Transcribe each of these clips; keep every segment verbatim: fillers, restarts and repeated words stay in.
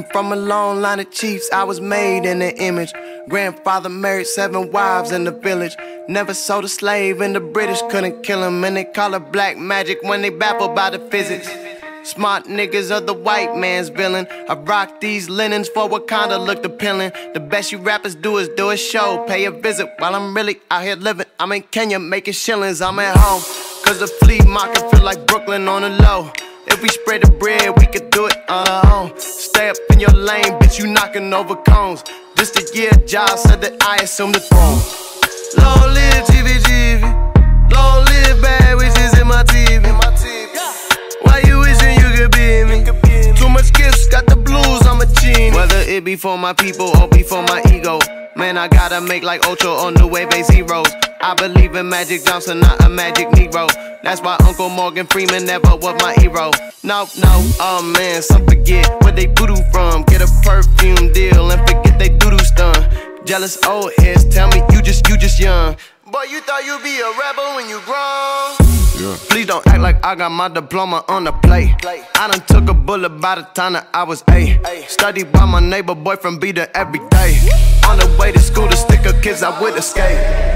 I'm from a long line of chiefs, I was made in the image. Grandfather married seven wives in the village. Never sold a slave and the British couldn't kill him. And they call it black magic when they baffled by the physics. Smart niggas are the white man's villain. I rock these linens for Wakanda looked appealing. The best you rappers do is do a show, pay a visit while I'm really out here living. I'm in Kenya making shillings, I'm at home. Cause the flea market feel like Brooklyn on the low. If we spread the bread, we could do it on our own. Stay up in your lane, bitch, you knocking over cones. Just a year, Josh said that I assumed the throne. Long live T V G V, long live bad wishes in my T V. Why you wishing you could be me? Too much gifts, got the blues, I'm a genie. Whether it be for my people or be for my ego, man, I gotta make like Ocho on New Wave A zeros. I believe in Magic Johnson, not a magic Negro. That's why Uncle Morgan Freeman never was my hero. No, no, oh man, some forget where they doo-doo from. Get a perfume deal and forget they doo-doo stun. Jealous old heads tell me you just, you just young. Boy, you thought you'd be a rebel when you grown. Yeah. Please don't act like I got my diploma on the plate. I done took a bullet by the time that I was eight. Studied by my neighbor boyfriend, be there every day. On the way to school to stick a kids I would escape.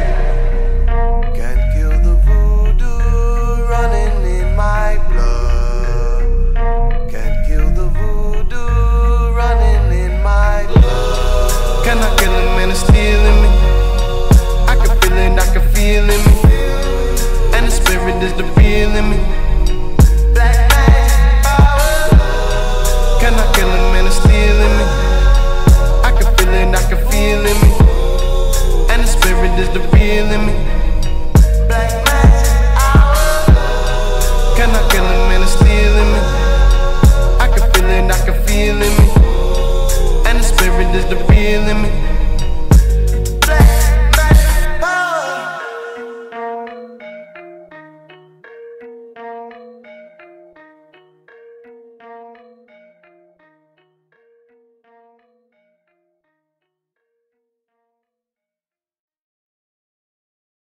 Can't kill the voodoo running in my blood. Can't kill the voodoo running in my blood. Can I kill him and it's still in me? I can feel it, I can feel in me. And the spirit is the real in me. Black magic power. Can I kill him and it's still in me? I can feel it, I can feel in me. And the spirit is the real in me. Black magic power. Can I kill him and it's still in me? I can feel it, I can feel in me. And the spirit is the real in me.